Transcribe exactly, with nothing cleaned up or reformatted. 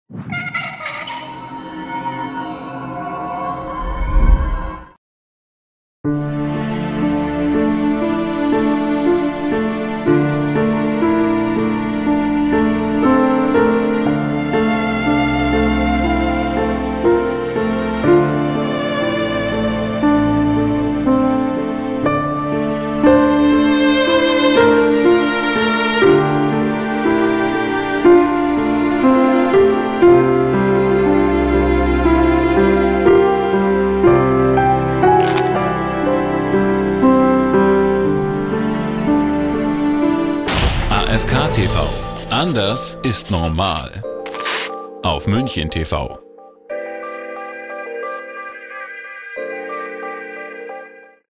A F K T V. Anders ist normal. Auf München T V.